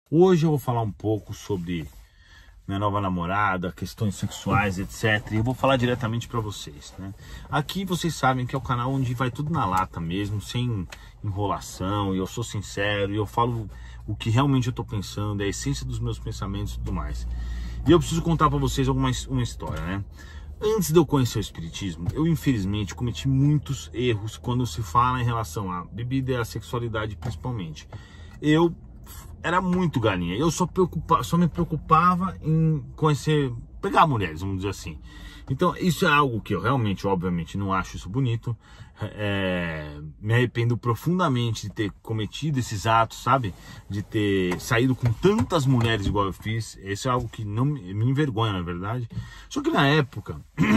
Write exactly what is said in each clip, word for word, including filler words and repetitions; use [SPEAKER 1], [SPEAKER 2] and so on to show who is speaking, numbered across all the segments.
[SPEAKER 1] Hoje eu vou falar um pouco sobre minha nova namorada, questões sexuais, etcétera. E eu vou falar diretamente para vocês, né? Aqui vocês sabem que é o canal onde vai tudo na lata mesmo, sem enrolação, e eu sou sincero, e eu falo o que realmente eu tô pensando, é a essência dos meus pensamentos e tudo mais. E eu preciso contar para vocês alguma uma história, né? Antes de eu conhecer o espiritismo, eu infelizmente cometi muitos erros quando se fala em relação à bebida e à sexualidade principalmente. Eu era muito galinha, eu só, preocupa, só me preocupava em conhecer, pegar mulheres, vamos dizer assim. Então isso é algo que eu realmente, obviamente, não acho isso bonito. É, me arrependo profundamente de ter cometido esses atos, sabe? De ter saído com tantas mulheres igual eu fiz. Isso é algo que não me, me envergonha, na verdade. Só que na época,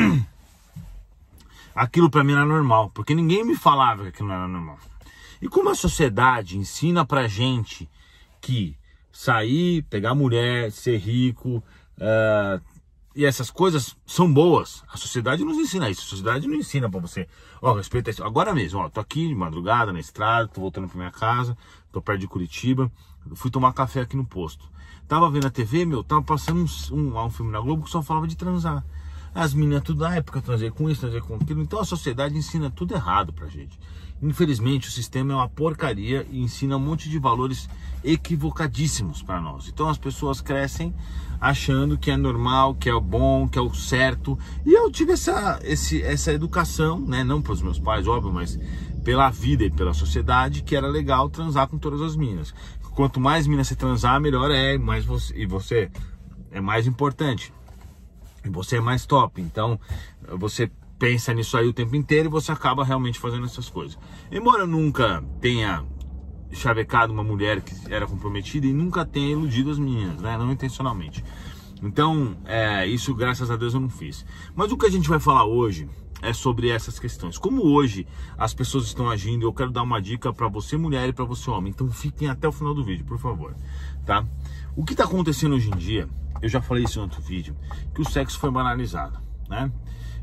[SPEAKER 1] aquilo pra mim era normal, porque ninguém me falava que aquilo não era normal. E como a sociedade ensina pra gente que sair, pegar mulher, ser rico, uh, e essas coisas são boas. A sociedade nos ensina isso. A sociedade não ensina pra você, ó, oh, respeita isso. Agora mesmo, ó, tô aqui de madrugada na estrada, tô voltando pra minha casa, tô perto de Curitiba, fui tomar café aqui no posto. Tava vendo a T V, meu, tava passando um, um, um filme na Globo que só falava de transar. As meninas tudo na época, transei com isso, transei com aquilo. Então a sociedade ensina tudo errado pra gente. Infelizmente o sistema é uma porcaria e ensina um monte de valores equivocadíssimos para nós. Então as pessoas crescem achando que é normal, que é o bom, que é o certo. E eu tive essa, esse, essa educação, né? Não para os meus pais, óbvio, mas pela vida e pela sociedade, que era legal transar com todas as minas. Quanto mais minas você transar, melhor é, mais você, e você é mais importante. E você é mais top. Então você pensa nisso aí o tempo inteiro e você acaba realmente fazendo essas coisas. Embora eu nunca tenha chavecado uma mulher que era comprometida e nunca tenha iludido as meninas, né? Não intencionalmente. Então, é, isso graças a Deus eu não fiz. Mas o que a gente vai falar hoje é sobre essas questões. Como hoje as pessoas estão agindo, eu quero dar uma dica para você mulher e para você homem. Então fiquem até o final do vídeo, por favor, tá? O que está acontecendo hoje em dia, eu já falei isso em outro vídeo, que o sexo foi banalizado, né?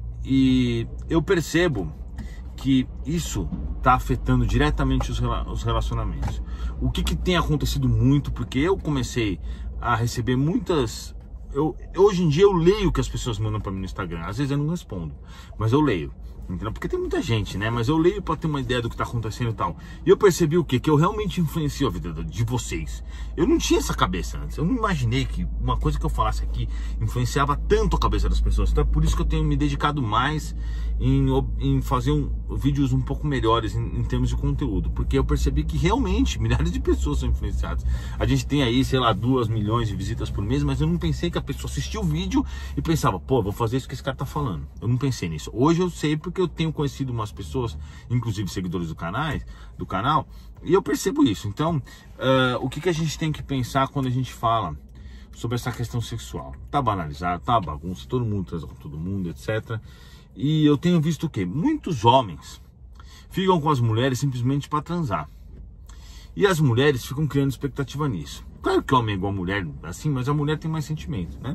[SPEAKER 1] E eu percebo que isso está afetando diretamente os relacionamentos. O que, que tem acontecido muito, porque eu comecei a receber muitas... Eu, hoje em dia eu leio o que as pessoas mandam para mim no Instagram. Às vezes eu não respondo, mas eu leio. Entendeu? Porque tem muita gente, né? Mas eu leio para ter uma ideia do que tá acontecendo e tal. E eu percebi o quê? Que eu realmente influencio a vida de vocês. Eu não tinha essa cabeça antes. Eu não imaginei que uma coisa que eu falasse aqui influenciava tanto a cabeça das pessoas. Então é por isso que eu tenho me dedicado mais em, em fazer um, vídeos um pouco melhores em, em termos de conteúdo. Porque eu percebi que realmente milhares de pessoas são influenciadas. A gente tem aí, sei lá, duas milhões de visitas por mês, mas eu não pensei que a pessoa assistia o vídeo e pensava, pô, vou fazer isso que esse cara tá falando. Eu não pensei nisso. Hoje eu sei porque eu tenho conhecido umas pessoas, inclusive seguidores do canal, do canal, e eu percebo isso. Então, uh, o que, que a gente tem que pensar quando a gente fala sobre essa questão sexual? Tá banalizado, tá bagunça, todo mundo transa com todo mundo, etcétera. E eu tenho visto o quê? Muitos homens ficam com as mulheres simplesmente para transar. E as mulheres ficam criando expectativa nisso. Claro que o homem é igual a mulher, assim, mas a mulher tem mais sentimento, né?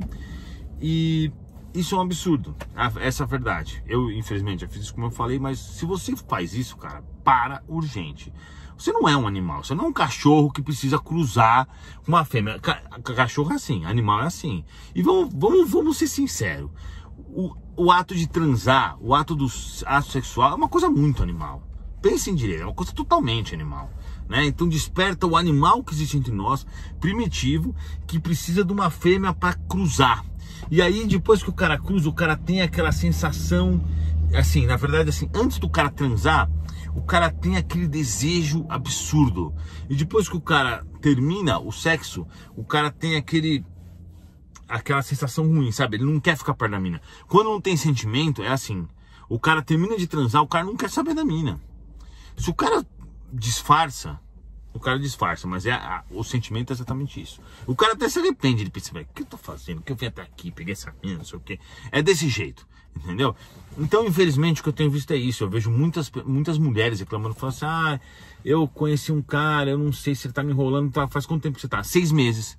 [SPEAKER 1] E isso é um absurdo, essa é a verdade. Eu, infelizmente, já fiz isso como eu falei, mas se você faz isso, cara, para urgente. Você não é um animal, você não é um cachorro que precisa cruzar com uma fêmea. Cachorro é assim, animal é assim. E vamos, vamos, vamos ser sinceros, o, o ato de transar, o ato do ato sexual é uma coisa muito animal. Pensem direito, é uma coisa totalmente animal, né? Então desperta o animal que existe entre nós, primitivo, que precisa de uma fêmea para cruzar. E aí depois que o cara cruza, o cara tem aquela sensação, assim, na verdade, assim, antes do cara transar, o cara tem aquele desejo absurdo. E depois que o cara termina o sexo, o cara tem aquele, aquela sensação ruim, sabe? Ele não quer ficar perto da mina. Quando não tem sentimento, é assim, o cara termina de transar, o cara não quer saber da mina. Se o cara disfarça, o cara disfarça, mas é a, o sentimento é exatamente isso. O cara até se arrepende de pensar, o que eu tô fazendo? O que eu vim até aqui, peguei essa mina, não sei o que. É desse jeito, entendeu? Então, infelizmente, o que eu tenho visto é isso. Eu vejo muitas, muitas mulheres reclamando, falando assim, ah, eu conheci um cara, eu não sei se ele tá me enrolando, tá, faz quanto tempo que você tá? Seis meses.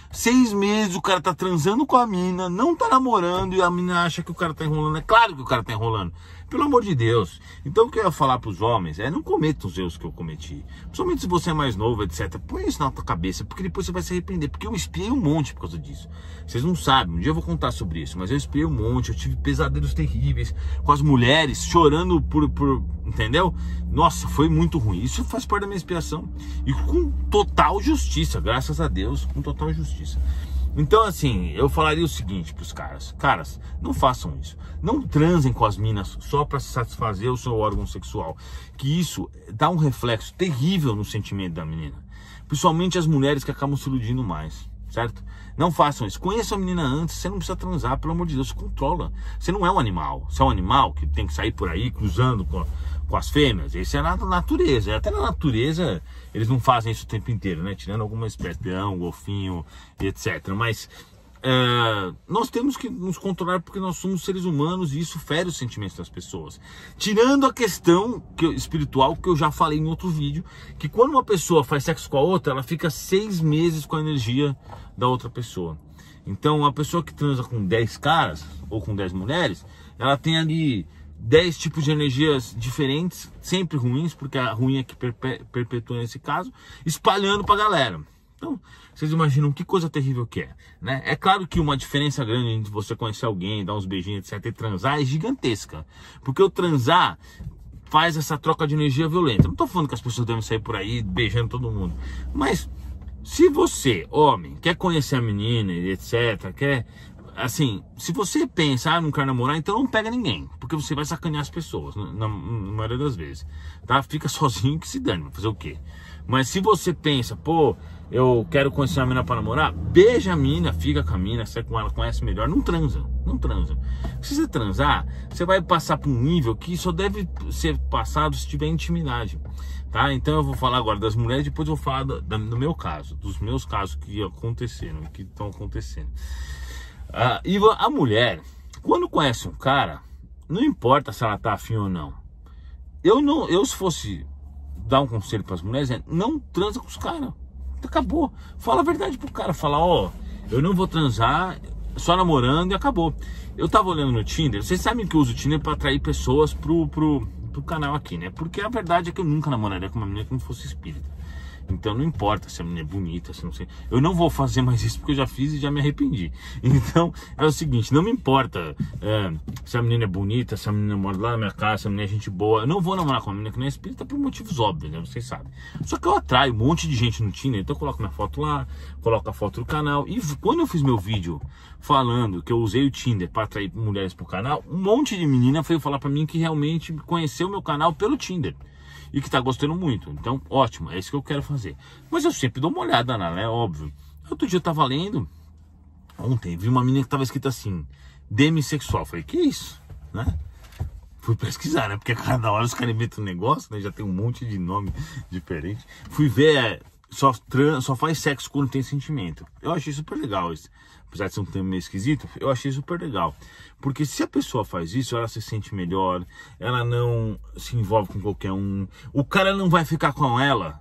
[SPEAKER 1] Seis meses o cara tá transando com a mina, não tá namorando e a mina acha que o cara tá enrolando. É claro que o cara tá enrolando. Pelo amor de Deus. Então o que eu ia falar pros homens é não cometa os erros que eu cometi. Principalmente se você é mais novo, etcétera. Põe isso na tua cabeça, porque depois você vai se arrepender. Porque eu espiei um monte por causa disso. Vocês não sabem, um dia eu vou contar sobre isso. Mas eu espiei um monte, eu tive pesadelos terríveis com as mulheres chorando por... por entendeu? Nossa, foi muito ruim. Isso faz parte da minha expiação. E com total justiça, graças a Deus, com total justiça. Então, assim, eu falaria o seguinte pros caras. Caras, não façam isso. Não transem com as minas só para satisfazer o seu órgão sexual. Que isso dá um reflexo terrível no sentimento da menina. Principalmente as mulheres que acabam se iludindo mais, certo? Não façam isso. Conheça a menina antes, você não precisa transar, pelo amor de Deus, se controla. Você não é um animal. Você é um animal que tem que sair por aí cruzando com, com as fêmeas. Isso é na natureza. Até na natureza eles não fazem isso o tempo inteiro, né? Tirando alguma espécie, peão, golfinho, etcétera. Mas é, nós temos que nos controlar porque nós somos seres humanos e isso fere os sentimentos das pessoas. Tirando a questão que eu, espiritual, que eu já falei em outro vídeo, que quando uma pessoa faz sexo com a outra, ela fica seis meses com a energia da outra pessoa. Então, a pessoa que transa com dez caras ou com dez mulheres, ela tem ali dez tipos de energias diferentes, sempre ruins, porque a ruim é que perpe perpetua nesse caso, espalhando pra galera. Então, vocês imaginam que coisa terrível que é, né? É claro que uma diferença grande entre você conhecer alguém, dar uns beijinhos, etcétera, e transar é gigantesca. Porque o transar faz essa troca de energia violenta. Não tô falando que as pessoas devem sair por aí beijando todo mundo, mas se você, homem, quer conhecer a menina, etcétera, quer, assim, se você pensa, ah, não quero namorar, então não pega ninguém, porque você vai sacanear as pessoas, na, na, na maioria das vezes, tá? Fica sozinho que se dane, vai fazer o quê? Mas se você pensa, pô, eu quero conhecer a mina para namorar, beija a mina, fica com a mina, você com ela conhece melhor, não transa, não transa. Se você transar, você vai passar por um nível que só deve ser passado se tiver intimidade. Tá? Então eu vou falar agora das mulheres, depois eu vou falar do, do meu caso, dos meus casos que aconteceram, que estão acontecendo. Ah, e a mulher, quando conhece um cara, não importa se ela tá afim ou não. Eu não, eu se fosse dar um conselho para as mulheres, é não transa com os caras. Acabou. Fala a verdade pro cara, fala, ó, oh, eu não vou transar, só namorando e acabou. Eu tava olhando no Tinder, vocês sabem que eu uso o Tinder para atrair pessoas pro, pro do canal aqui, né? Porque a verdade é que eu nunca namoraria com uma menina que não fosse espírita. Então não importa se a menina é bonita, se não sei. Eu não vou fazer mais isso porque eu já fiz e já me arrependi. Então é o seguinte, não me importa é, se a menina é bonita, se a menina mora lá na minha casa, se a menina é gente boa. Eu não vou namorar com uma menina que não é espírita por motivos óbvios, né? Vocês sabem. Só que eu atraio um monte de gente no Tinder, então eu coloco minha foto lá, coloco a foto do canal. E quando eu fiz meu vídeo falando que eu usei o Tinder para atrair mulheres pro canal, um monte de menina veio falar pra mim que realmente conheceu meu canal pelo Tinder. E que tá gostando muito, então ótimo, é isso que eu quero fazer. Mas eu sempre dou uma olhada lá, né, óbvio. Outro dia eu tava lendo, ontem, vi uma menina que tava escrita assim, demissexual. Falei, que isso, né? Fui pesquisar, né, porque a cada hora os caras inventam um negócio, né, já tem um monte de nome diferente. Fui ver, é, só, trans, só faz sexo quando tem sentimento. Eu achei super legal isso. Apesar de ser um tema meio esquisito, eu achei super legal. Porque se a pessoa faz isso, ela se sente melhor, ela não se envolve com qualquer um. O cara não vai ficar com ela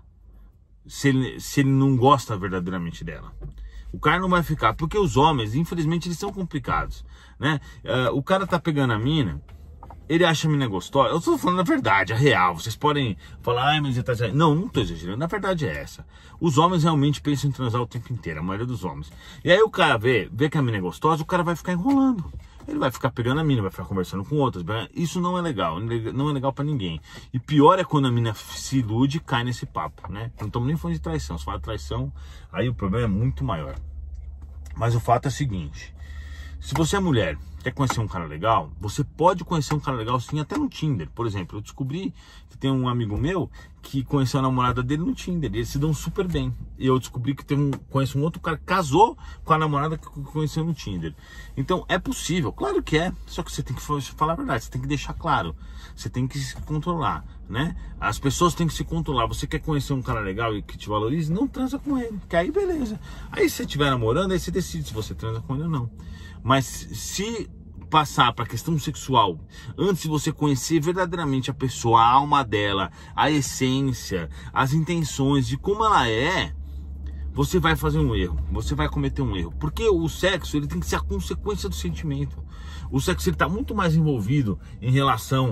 [SPEAKER 1] se ele, se ele não gosta verdadeiramente dela. O cara não vai ficar, porque os homens, infelizmente, eles são complicados, né? Uh, o cara tá pegando a mina, ele acha a mina gostosa. Eu tô falando a verdade, a real. Vocês podem falar, ai, mas você tá exagerando. Não, não tô exagerando. Na verdade é essa. Os homens realmente pensam em transar o tempo inteiro, a maioria dos homens. E aí o cara vê, vê que a mina é gostosa, o cara vai ficar enrolando. Ele vai ficar pegando a mina, vai ficar conversando com outras. Isso não é legal, não é legal pra ninguém. E pior é quando a mina se ilude e cai nesse papo, né? Não estamos nem falando de traição. Se fala de traição, aí o problema é muito maior. Mas o fato é o seguinte. Se você é mulher, quer conhecer um cara legal, você pode conhecer um cara legal sim, até no Tinder. Por exemplo, eu descobri que tem um amigo meu que conheceu a namorada dele no Tinder, e eles se dão super bem. E eu descobri que tem um, conheço um outro cara que casou com a namorada que conheceu no Tinder. Então é possível, claro que é, só que você tem que falar a verdade, você tem que deixar claro, você tem que se controlar, né? As pessoas têm que se controlar. Você quer conhecer um cara legal e que te valorize, não transa com ele, que aí beleza. Aí se você estiver namorando, aí você decide se você transa com ele ou não. Mas se passar para a questão sexual, antes de você conhecer verdadeiramente a pessoa, a alma dela, a essência, as intenções de como ela é, você vai fazer um erro, você vai cometer um erro, porque o sexo, ele tem que ser a consequência do sentimento. O sexo, ele está muito mais envolvido em relação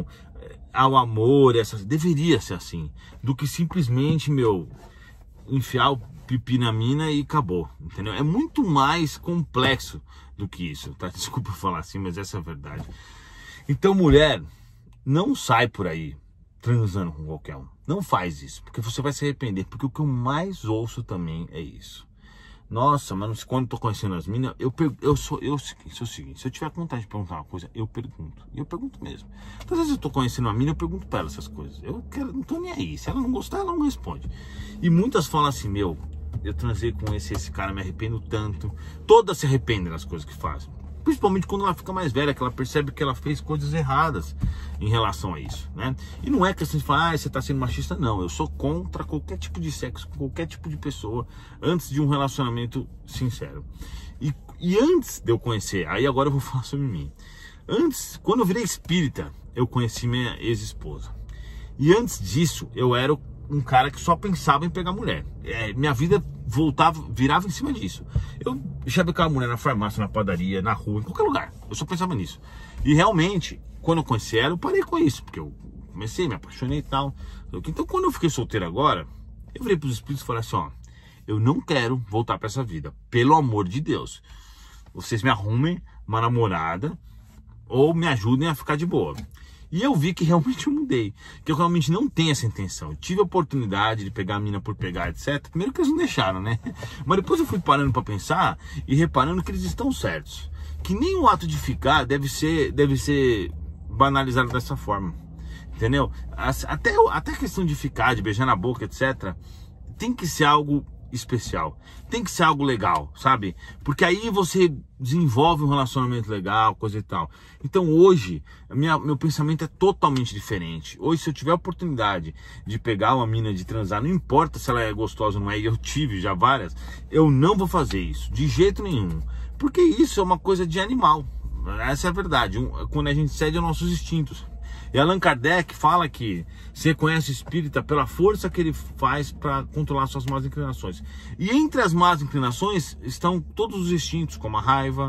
[SPEAKER 1] ao amor, essa, deveria ser assim, do que simplesmente, meu, enfiar o pipi na mina e acabou, entendeu? É muito mais complexo do que isso, tá? Desculpa falar assim, mas essa é a verdade. Então, mulher, não sai por aí transando com qualquer um. Não faz isso, porque você vai se arrepender. Porque o que eu mais ouço também é isso. Nossa, mas quando eu tô conhecendo as minas, eu, eu, sou, eu sou o seguinte, se eu tiver vontade de perguntar uma coisa, eu pergunto. E eu pergunto mesmo. Então, às vezes eu tô conhecendo uma mina, eu pergunto pra ela essas coisas. Eu quero, não tô nem aí. Se ela não gostar, ela não responde. E muitas falam assim, meu, eu transei com esse, esse cara, me arrependo tanto. Todas se arrependem das coisas que fazem. Principalmente quando ela fica mais velha, que ela percebe que ela fez coisas erradas em relação a isso, né? E não é questão de falar, ah, você tá sendo machista, não. Eu sou contra qualquer tipo de sexo com qualquer tipo de pessoa antes de um relacionamento sincero. E, e antes de eu conhecer, aí agora eu vou falar sobre mim. Antes, quando eu virei espírita, eu conheci minha ex-esposa. E antes disso, eu era um cara que só pensava em pegar mulher. É, minha vida voltava, virava em cima disso. Eu já pegava mulher na farmácia, na padaria, na rua, em qualquer lugar. Eu só pensava nisso. E realmente, quando eu conheci ela, eu parei com isso, porque eu comecei, me apaixonei e tal. Então, quando eu fiquei solteiro agora, eu virei pros espíritos e falei assim, ó, eu não quero voltar para essa vida. Pelo amor de Deus. Vocês me arrumem uma namorada ou me ajudem a ficar de boa. E eu vi que realmente eu mudei, que eu realmente não tenho essa intenção. Eu tive a oportunidade de pegar a mina por pegar, etcétera. Primeiro que eles não deixaram, né? Mas depois eu fui parando para pensar e reparando que eles estão certos. Que nem o ato de ficar deve ser, deve ser banalizado dessa forma. Entendeu? Até, até a questão de ficar, de beijar na boca, etcétera. Tem que ser algo especial. Tem que ser algo legal, sabe? Porque aí você desenvolve um relacionamento legal, coisa e tal. Então hoje, minha, meu pensamento é totalmente diferente. Hoje, se eu tiver a oportunidade de pegar uma mina, de transar, não importa se ela é gostosa ou não é, e eu tive já várias, eu não vou fazer isso, de jeito nenhum. Porque isso é uma coisa de animal. Essa é a verdade. Um, quando a gente cede aos nossos instintos. E Allan Kardec fala que você conhece o espírita pela força que ele faz para controlar suas más inclinações. E entre as más inclinações estão todos os instintos, como a raiva,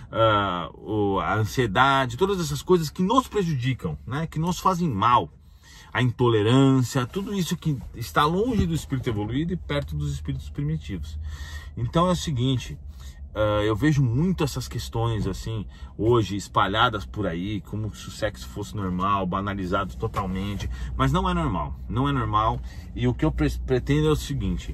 [SPEAKER 1] uh, a ansiedade, todas essas coisas que nos prejudicam, né? Que nos fazem mal. A intolerância, tudo isso que está longe do espírito evoluído e perto dos espíritos primitivos. Então é o seguinte... Uh, eu vejo muito essas questões assim hoje espalhadas por aí, como se o sexo fosse normal, banalizado totalmente, mas não é normal, não é normal. E o que eu pre pretendo é o seguinte: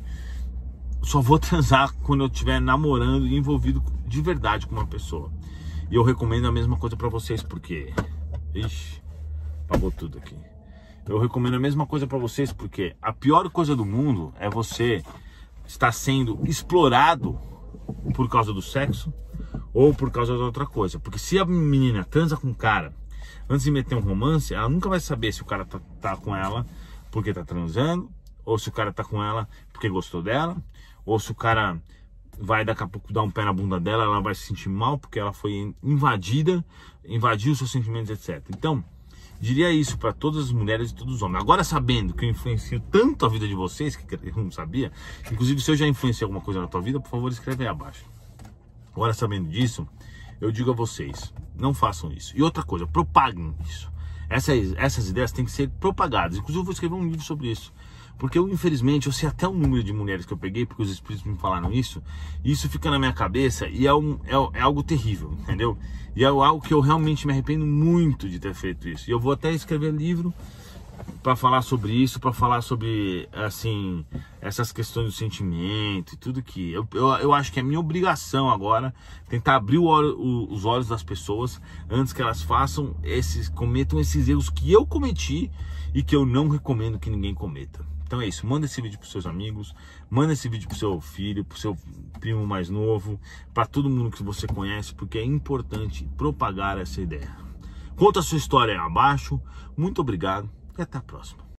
[SPEAKER 1] só vou transar quando eu estiver namorando e envolvido de verdade com uma pessoa. E eu recomendo a mesma coisa para vocês, porque ixi, apagou tudo aqui. Eu recomendo a mesma coisa para vocês porque a pior coisa do mundo é você estar sendo explorado por causa do sexo ou por causa de outra coisa. Porque se a menina transa com o cara antes de meter um romance, ela nunca vai saber se o cara tá, tá com ela porque tá transando, ou se o cara tá com ela porque gostou dela, ou se o cara vai daqui a pouco dar um pé na bunda dela, ela vai se sentir mal porque ela foi invadida, invadiu seus sentimentos, etcétera. Então, diria isso para todas as mulheres e todos os homens. Agora, sabendo que eu influencio tanto a vida de vocês, que eu não sabia, inclusive se eu já influenciei alguma coisa na tua vida, por favor, escreve aí abaixo. Agora, sabendo disso, eu digo a vocês, não façam isso. E outra coisa, propaguem isso. Essas, essas ideias têm que ser propagadas. Inclusive, eu vou escrever um livro sobre isso. Porque eu, infelizmente, eu sei até o número de mulheres que eu peguei, porque os espíritos me falaram isso, e isso fica na minha cabeça e é, um, é, é algo terrível, entendeu? E é algo que eu realmente me arrependo muito de ter feito isso. E eu vou até escrever livro para falar sobre isso, para falar sobre, assim, essas questões do sentimento e tudo que... Eu, eu, eu acho que é minha obrigação agora tentar abrir o, o, os olhos das pessoas antes que elas façam esses, cometam esses erros que eu cometi e que eu não recomendo que ninguém cometa. Então é isso, manda esse vídeo para seus amigos, manda esse vídeo para seu filho, para seu primo mais novo, para todo mundo que você conhece, porque é importante propagar essa ideia. Conta a sua história aí abaixo, muito obrigado e até a próxima.